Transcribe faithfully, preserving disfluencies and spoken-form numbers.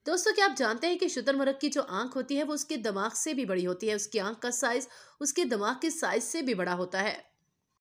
दोस्तों, क्या आप जानते हैं कि शुतुरमुर्ग की जो आंख होती है वो उसके दिमाग से भी बड़ी होती है। उसकी आंख का साइज उसके दिमाग के साइज से भी बड़ा होता है।